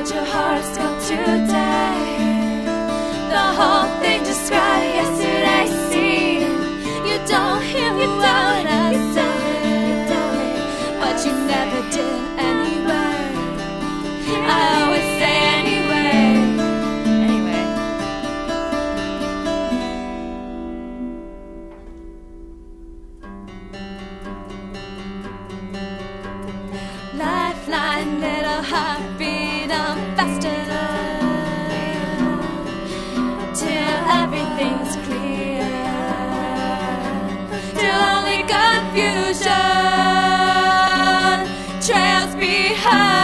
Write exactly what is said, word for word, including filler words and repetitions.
out your horoscope today. The whole thing described yesterday's scene. You don't hear me what I say, but you never did anyway. I always say anyway. Anyway. Lifeline, little heartbeat, I'm faster till everything's clear, till only confusion trails behind.